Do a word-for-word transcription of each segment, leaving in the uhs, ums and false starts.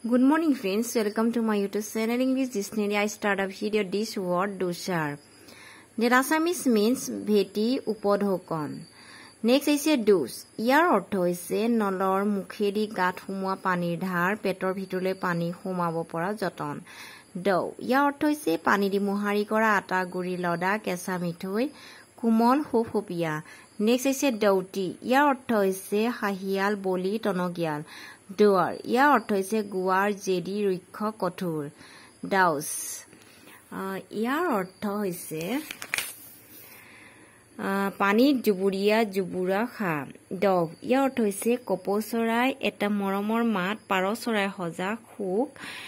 Good morning friends, welcome to my YouTube channel English Dictionary. I start a video this word dosar. The Assamese means bheti upodhokon. Next is a dos. Yar ortho is a nolor mukhedi gat humwa panir dhar petor bhitole pani humabo pora joton. Do. Yar ortho is a pani di muhari kora ata guri loda kesa mithoi kumol hop hopia. Next is a doughty. Yar ortho is a hahial boli tonogial. Doer. ইয়াৰ অৰ্থ হৈছে গুৱাৰ JD ৰুক্ষ কঠোৰ. ডাউস. ইয়াৰ অৰ্থ হৈছে পানীত জুবুৰীয়া জুবুৰা খা. Dog. ইয়াৰ অৰ্থ হৈছে কপৌ চৰাই এটা মৰমৰ মাত পাৰ চৰাই সজা খুক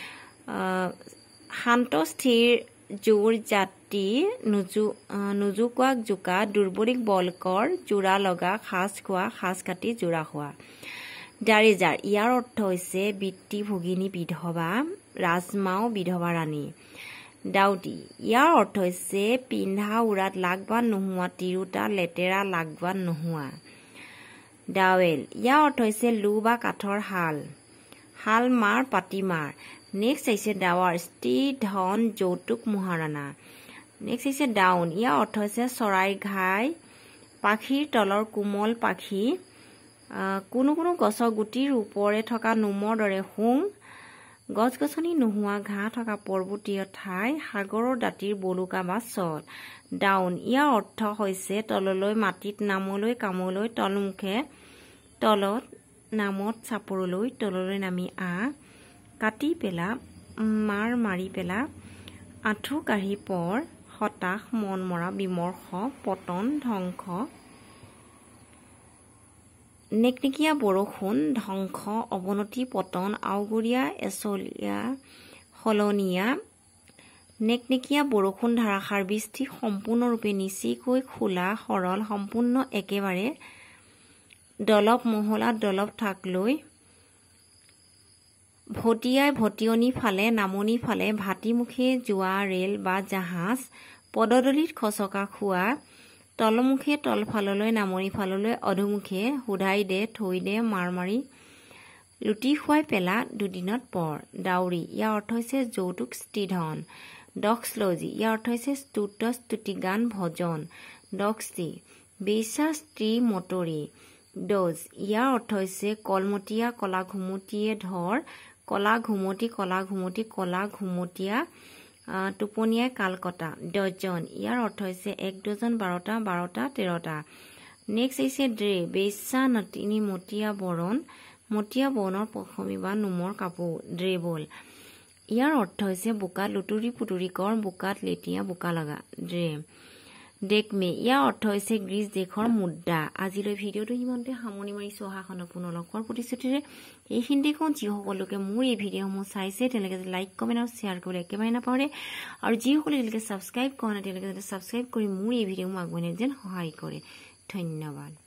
শান্ত স্থিৰ জোৰ জাতি নুজুকুৱাক জোকা দুৰ্বলীক বলকৰ জোৰা লগা সাজ খোৱা সাজ কাটি জোৰা খোৱা. Darizar. ইয়াৰ অৰ্থ হৈছে বিত্তি ভগিনী বিধৱা ৰাজমাও বিধৱা ৰাণী. ডাউটি. ইয়াৰ অৰ্থ হৈছে পিন্ধা উৰাত লাগবান নোহোৱা তিৰুতা লেতেৰা লাগবান নোহোৱা. ডাৱেল. ইয়াৰ অৰ্থ হৈছে লু বা কাঠৰ হাল হাল মাৰ পাতি মাৰ. নেক্সট হৈছে ডাৱাৰ স্ত্ৰী ধন যৌতুক মহাৰাণা. নেক্সট হৈছে ডাউন. ইয়াৰ অৰ্থ হৈছে চৰাইৰ ঘাই পাখিৰ তলৰ কোমল পাখি কোনো কোনো গছৰ গুটিৰ ওপৰে থকা নুমৰ দৰে হুং গছ গছনি নোহোৱা ঘাঁহ থকা পৰ্বতীয় ঠাই সাগৰৰ দাঁতিৰ বলুকা বা চল. ডাউন. ইয়াৰ অৰ্থ হৈছে তললৈ মাটিত নামলৈ কামলৈ তলমুখে তলত নামত চাপৰলৈ তললৈ নামি আহ কাটি পেলা মাৰ মাৰি পেলা আঁঠু কাঢ়ি পৰ হতাশ মন মৰা বিমৰ্ষ পতন ধ্বংস. নেকনেকীয়া বৰষুণ ধ্বংস অৱনতি পতন আউগুৰীয়া এচলীয়া সলনীয়া. নেকনেকীয়া বৰষুণ ধাৰাসাৰ বৃষ্টি সম্পূৰ্ণৰূপে নিচিকৈ খোলা সৰল সম্পূৰ্ণ একেবাৰে দলপ মহলা দলপ থাক লৈ ভটিয়াই ভটিয়নি ফালে নামনি ফালে ভাটিমুখে যোৱা ৰেল বা জাহাজ পদদলিত খচকা খোৱা তলমুখে তলফাললৈ নামনি ফাললৈ অধুমুখে হুধাই দে থৈ দে মাৰ মাৰি লুটি খুৱাই পেলা দুদিনত পৰ. ডাউৰি. ইয়াৰ অৰ্থ হৈছে যৌতুক স্ত্ৰীধন. ডক্সলজি. ইয়াৰ অৰ্থ হৈছে স্তুত স্তুতি গান ভজন. ডক্সি. বেচা স্ত্ৰী মটৰি. ডজ. ইয়াৰ অৰ্থ হৈছে কলমতীয়া কলা ঘুমটিয়ে ধৰ কলা ঘুমটি কলা ঘুমটি কলা ঘুমটীয়া টোপনিয়াই কালকটা. ডজন. ইয়াৰ অৰ্থ হৈছে এক ডজন বাৰটা বাৰটা তেৰটা. নেক্সট হৈছে ড্ৰে. বেচা নতিনী মতীয়া বৰণ মতীয়া বৰণৰ পশমী বা নোমৰ কাপোৰ ড্ৰেবল. ইয়াৰ অৰ্থ হৈছে বোকাত লুতুৰি পুতুৰি কৰ বোকাত লেটিয়া বোকা লগা. ড্ৰে. ডেকমে. ইয়াৰ অৰ্থ হৈছে গ্ৰীচ দেশৰ মুদ্ৰা. আজিলৈ ভিডিঅ'টো সিমানতে সামৰণি মাৰিছো. অহাখনত পুনৰ লগ পোৱাৰ প্ৰতিশ্ৰুতিৰে এইখিনিতে কওঁ যিসকলোকে মোৰ এই ভিডিঅ'সমূহ চাইছে তেওঁলোকে যাতে লাইক কমেণ্ট আৰু শ্বেয়াৰ কৰিবলৈ একেবাৰে নাপাহৰে আৰু যিসকলে তেওঁলোকে ছাবস্ক্ৰাইব কৰা নাই তেওঁলোকে যাতে ছাবস্ক্ৰাইব কৰি মোৰ এই ভিডিঅ'সমূহ আগুৱাই নিয়াত যেন সহায় কৰে. ধন্যবাদ.